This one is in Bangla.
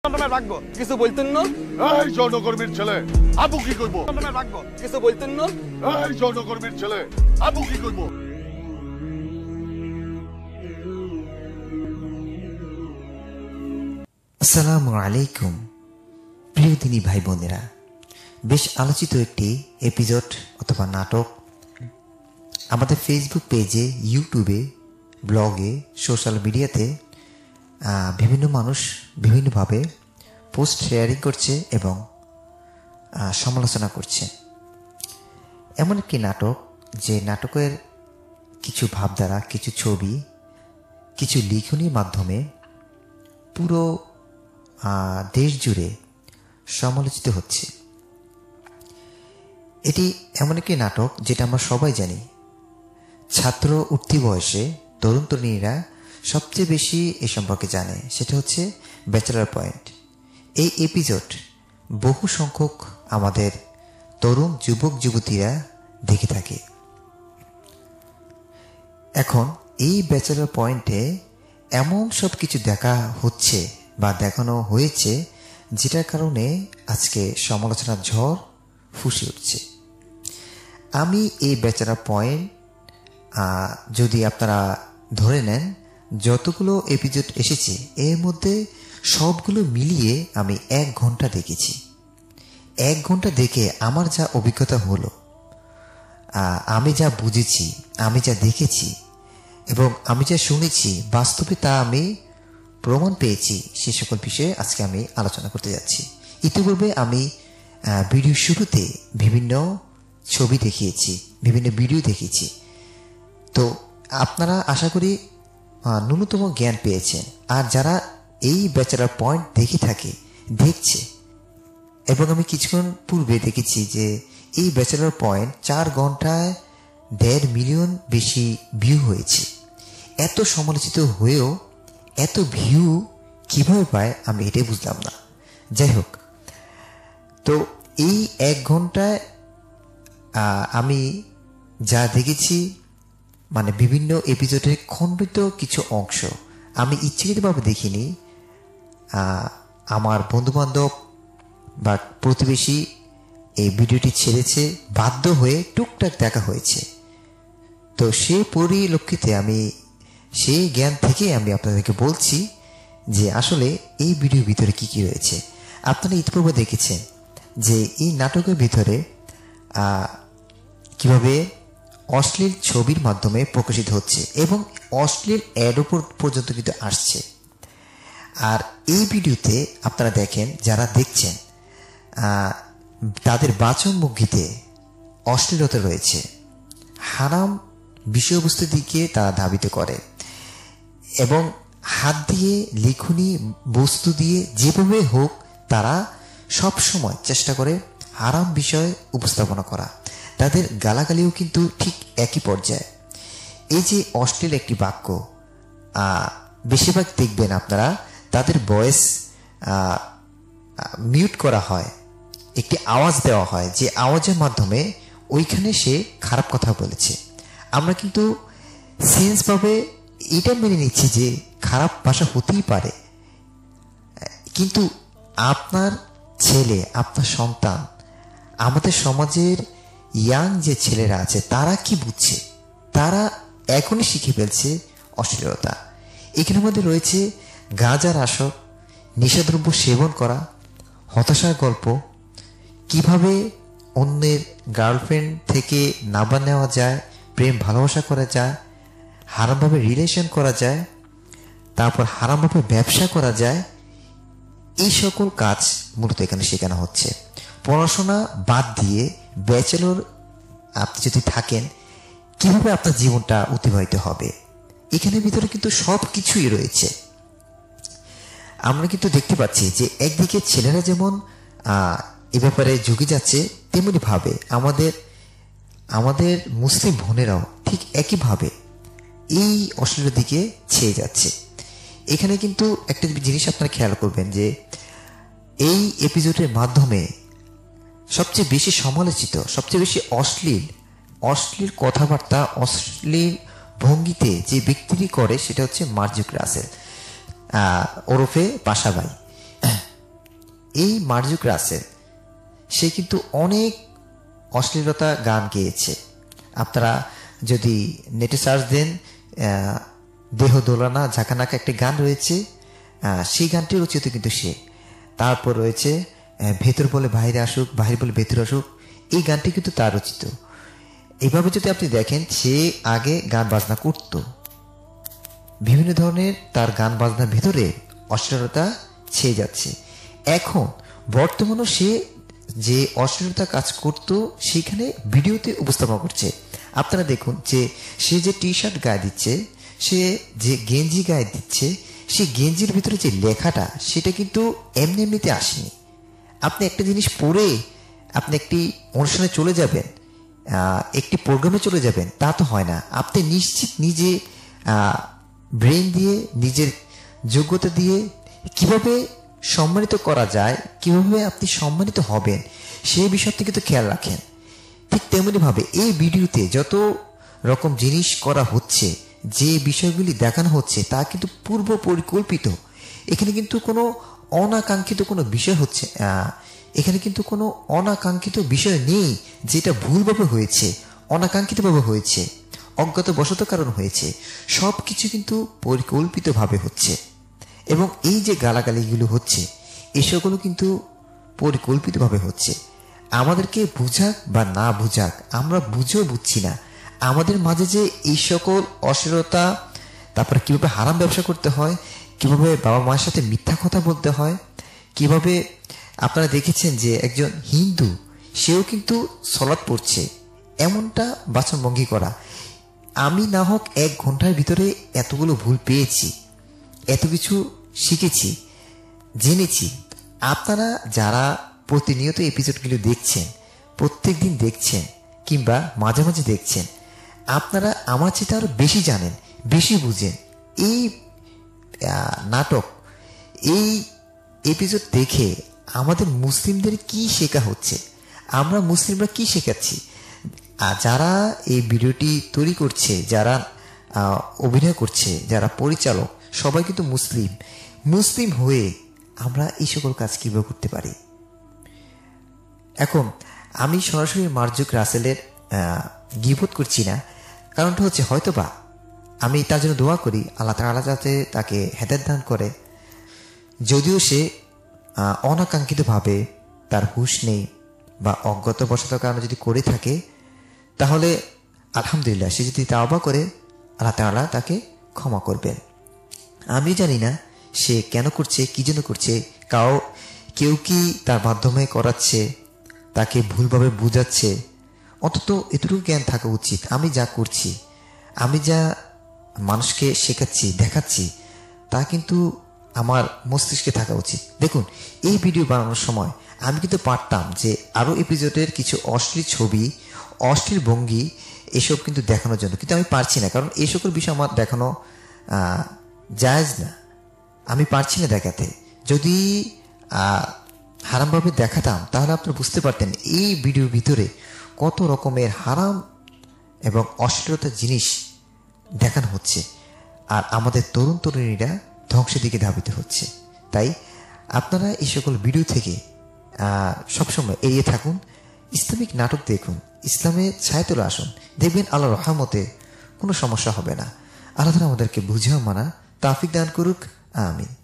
রাখবো কিছু বলতেন না। এই জনকর্মীর ছেলে আবু কি করবো? রাখবো কিছু বলতেন না। এই জনকর্মীর ছেলে আবু কি করবো? আসসালামু আলাইকুম প্রিয় দিনী ভাই বোনেরা, বেশ আলোচিত একটি এপিসোড অথবা নাটক আমাদের ফেসবুক পেজে, ইউটিউবে, ব্লগে, সোশ্যাল মিডিয়াতে বিভিন্ন মানুষ বিভিন্নভাবে পোস্ট শেয়ারিং করছে এবং সমালোচনা করছে। এমন একটি নাটক, যে নাটকের কিছু ভাবধারা, কিছু ছবি, কিছু লিখনির মাধ্যমে পুরো দেশ জুড়ে সমালোচিত হচ্ছে। এটি এমন একটি নাটক যেটা আমরা সবাই জানি। ছাত্র উঠতি বয়সে তরুণ তরুণীরা সবচেয়ে বেশি এ সম্পর্কে জানে, সেটা হচ্ছে ব্যাচেলর পয়েন্ট। এই এপিসোড বহু সংখ্যক আমাদের তরুণ যুবক যুবতীরা দেখে থাকে। এখন এই ব্যাচেলর পয়েন্টে এমন সব কিছু দেখা হচ্ছে বা দেখানো হয়েছে, যেটার কারণে আজকে সমালোচনার ঝড় ফুঁসে উঠছে। আমি এই ব্যাচেলর পয়েন্ট যদি আপনারা ধরে নেন, যতগুলো এপিসোড এসেছে এর মধ্যে সবগুলো মিলিয়ে আমি 1 ঘন্টা দেখেছি। 1 ঘন্টা দেখে আমার যা অভিজ্ঞতা হলো, আমি যা বুঝেছি, আমি যা দেখেছি এবং আমি যা শুনেছি, বাস্তবে তা আমি প্রমাণ পেয়েছি, সে সকল বিষয়ে আজকে আমি আলোচনা করতে যাচ্ছি। ইতিপূর্বে আমি ভিডিও শুরুতে বিভিন্ন ছবি দেখিয়েছি, বিভিন্ন ভিডিও দেখিয়েছি। তো আপনারা আশা করি ন্যূনতম জ্ঞান পেয়েছেন। আর যারা এই ব্যাচেলর পয়েন্ট দেখছে, এবং আমি কিছুক্ষণ পূর্বে দেখেছি যে এই ব্যাচেলর পয়েন্ট 4 ঘন্টায় 1.5 মিলিয়ন বেশি ভিউ হয়েছে। এত সমালোচিত হয়েও এত ভিউ কিভাবে পায় আমি এটাই বুঝলাম না। যাই হোক, তো এই 1 ঘন্টায় আমি যা দেখেছি, মানে বিভিন্ন এপিসোডের খণ্ডিত কিছু অংশ আমি ইচ্ছাকৃতভাবে দেখিনি। আমার বন্ধুবান্ধব বা প্রতিবেশী এই ভিডিওটি ছেড়েছে, বাধ্য হয়ে টুকটাক দেখা হয়েছে। তো সেই পরিলক্ষিতে আমি সেই জ্ঞান থেকে আমি আপনাদেরকে বলছি যে আসলে এই ভিডিওর ভিতরে কি কি রয়েছে। আপনারা ইতিপূর্বে দেখেছেন যে এই নাটকের ভিতরে কিভাবে অশ্লীল ছবির মাধ্যমে প্রকাশিত হচ্ছে এবং অশ্লীল অ্যাডও পর্যন্ত কিন্তু আসছে। আর এই ভিডিওতে আপনারা দেখেন, যারা দেখছেন তাদের বাচনভঙ্গিতে অশ্লীলতা রয়েছে, হারাম বিষয়বস্তুর দিকে তারা ধাবিত করে এবং হাত দিয়ে, লিখনি বস্তু দিয়ে, যেভাবে হোক তারা সব সময় চেষ্টা করে হারাম বিষয় উপস্থাপনা করা। তাদের গালাগালিও কিন্তু ঠিক একই পর্যায়ে। এই যে অশ্লীল একটি বাক্য, বেশিরভাগ দেখবেন আপনারা তাদের ভয়েস মিউট করা হয়, একটি আওয়াজ দেওয়া হয়, যে আওয়াজের মাধ্যমে ওইখানে সে খারাপ কথা বলেছে। আমরা কিন্তু সেন্সভাবে এটা মেনে নিচ্ছি যে খারাপ ভাষা হতেই পারে, কিন্তু আপনার ছেলে, আপনার সন্তান, আমাদের সমাজের ইয়াং যে ছেলেরা আছে, তারা কি বুঝছে? তারা এখনই শিখে ফেলছে অশ্লীলতা। এখানের মধ্যে রয়েছে গাঁজার আসর, নেশাদ্রব্য সেবন করা, হতাশার গল্প, কিভাবে অন্যের গার্লফ্রেন্ড থেকে নাম্বার নেওয়া যায়, প্রেম ভালোবাসা করা যায়, হারামভাবে রিলেশন করা যায়, তারপর হারামভাবে ব্যবসা করা যায়। এই সকল কাজ মূলত এখানে শেখানো হচ্ছে। পড়াশোনা বাদ দিয়ে ব্যাচেলর আপনি যদি থাকেন, কিভাবে আপনার জীবনটা অতিবাহিত হবে, এখানের ভিতরে কিন্তু সব কিছুই রয়েছে। আমরা কিন্তু দেখতে পাচ্ছি যে একদিকে ছেলেরা যেমন এ ব্যাপারে ঝুঁকে যাচ্ছে, তেমনি ভাবে আমাদের মুসলিম বোনেরাও ঠিক একইভাবে এই অশ্লীলের দিকে ছেয়ে যাচ্ছে। এখানে কিন্তু একটা জিনিস আপনারা খেয়াল করবেন যে এই এপিসোডের মাধ্যমে সবচেয়ে বেশি সমালোচিত, সবচেয়ে বেশি অশ্লীল কথাবার্তা, অশ্লীল ভঙ্গিতে যে ব্যক্তিটি করে, সেটা হচ্ছে মার্জুক রাসেল ওরফে পাশাভাই। এই মার্জুক রাসেল সে কিন্তু অনেক অশ্লীলতা গান গেয়েছে। আপনারা যদি নেটে সার্চ দেন, দেহ দোলানা ঝাঁকানাকা একটি গান রয়েছে, সেই গানটি রচিত কিন্তু সে। তারপর রয়েছে ভেতর বলে বাইরে আসুক, বাইরে বলে ভেতর আসুক, এই গানটি কিন্তু তার রচিত। এইভাবে যদি আপনি দেখেন, সে আগে গান বাজনা করত, বিভিন্ন ধরনের তার গান বাজনার ভিতরে অশ্লীলতা ছেয়ে যাচ্ছে। এখন বর্তমানে সে যে অশ্লীলতা কাজ করত সেখানে ভিডিওতে উপস্থাপন করছে। আপনারা দেখুন যে সে যে টি শার্ট গায়ে দিচ্ছে, সে যে গেঞ্জি গায়ে দিচ্ছে, সেই গেঞ্জির ভিতরে যে লেখাটা সেটা কিন্তু এমনিতে আসেনি। আপনি একটা জিনিস পড়ে আপনি একটি অনুষ্ঠানে চলে যাবেন, একটি প্রোগ্রামে চলে যাবেন, তা তো হয় না। আপনি নিশ্চিত নিজে ব্রেন দিয়ে, নিজের যোগ্যতা দিয়ে কিভাবে সম্মানিত করা যায়, কিভাবে আপনি সম্মানিত হবেন, সেই বিষয়টি কিন্তু খেয়াল রাখেন। ঠিক তেমনিভাবে এই ভিডিওতে যত রকম জিনিস করা হচ্ছে, যে বিষয়গুলি দেখানো হচ্ছে, তা কিন্তু পূর্ব পরিকল্পিত। এখানে কিন্তু কোনো অনাকাঙ্ক্ষিত কোনো বিষয় হচ্ছে, এখানে কিন্তু কোনো অনাকাঙ্ক্ষিত বিষয় নেই যেটা ভুলভাবে হয়েছে, অনাকাঙ্ক্ষিতভাবে হয়েছে, অজ্ঞাতবশত কারণ হয়েছে। সব কিছু কিন্তু পরিকল্পিতভাবে হচ্ছে। এবং এই যে গালাগালিগুলো হচ্ছে, এসবগুলো কিন্তু পরিকল্পিতভাবে হচ্ছে। আমাদেরকে বুঝাক বা না বুঝাক, আমরা বুঝেও বুঝছি না আমাদের মাঝে যে এই সকল অশ্লীলতা, তারপরে কিভাবে হারাম ব্যবসা করতে হয়, কিভাবে বাবা মায়ের সাথে মিথ্যা কথা বলতে হয়, কিভাবে আপনারা দেখেছেন যে একজন হিন্দু সেও কিন্তু সলাৎ পড়ছে, এমনটা বাচনভঙ্গি করা। আমি না হোক 1 ঘন্টার ভিতরে এতগুলো ভুল পেয়েছি, এত কিছু শিখেছি, জেনেছি। আপনারা যারা প্রতিনিয়ত এপিসোডগুলো দেখছেন, প্রত্যেক দিন দেখছেন কিংবা মাঝে মাঝে দেখছেন, আপনারা আমার চেয়ে আরো বেশি জানেন, বেশি বুঝেন। এই নাটক, এই এপিসোড দেখে আমাদের মুসলিমদের কি শেখা হচ্ছে, আমরা মুসলিমরা কি শেখাচ্ছি। যারা এই ভিডিওটি তৈরি করছে, যারা অভিনয় করছে, যারা পরিচালক, সবাই কিন্তু মুসলিম হয়ে আমরা এই সকল কাজ কিভাবে করতে পারি। এখন আমি সরাসরি মার্জুক রাসেলের গীবত করছি না, কারণটা হচ্ছে হয়তোবা আমি তার জন্য দোয়া করি আল্লাহ তাআলা যাতে তাকে হেদায়েত দান করে। যদিও সে অনাকাঙ্ক্ষিতভাবে, তার হুঁশ নেই বা অজ্ঞাতবশত কারণে যদি করে থাকে, তাহলে আলহামদুলিল্লাহ, সে যদি তাওবা করে আল্লাহ তাআলা তাকে ক্ষমা করবেন। আমি জানি না সে কেন করছে, কি জন্য করছে, কেউ কি তার মাধ্যমে করাচ্ছে, তাকে ভুলভাবে বুঝাচ্ছে। অন্তত এতটুকু জ্ঞান থাকা উচিত, আমি যা করছি, আমি যা মানুষকে শেখাচ্ছি, দেখাচ্ছি, তা কিন্তু আমার মস্তিষ্কে থাকা উচিত। দেখুন, এই ভিডিও বানানোর সময় আমি কিন্তু পারতাম যে আরও এপিসোডের কিছু অশ্লীল ছবি, অশ্লীল ভঙ্গি এসব কিন্তু দেখানোর জন্য, কিন্তু আমি পারছি না, কারণ এই সকল বিষয় আমার দেখানো জায়েজ না, আমি পারছি না দেখাতে। যদি হারামভাবে দেখাতাম তাহলে আপনারা বুঝতে পারতেন এই ভিডিওর ভিতরে কত রকমের হারাম এবং অশ্লীলতার জিনিস দেখানো হচ্ছে, আর আমাদের তরুণ তরুণীরা ধ্বংসের দিকে ধাবিত হচ্ছে। তাই আপনারা এই সকল ভিডিও থেকে সবসময় এড়িয়ে থাকুন, ইসলামিক নাটক দেখুন, ইসলামের ছায়াতলে আসুন, দেখবেন আল্লাহর রহমতে কোনো সমস্যা হবে না। আল্লাহ তাআলা আমাদেরকে বুঝেও মানা তৌফিক দান করুক, আমিন।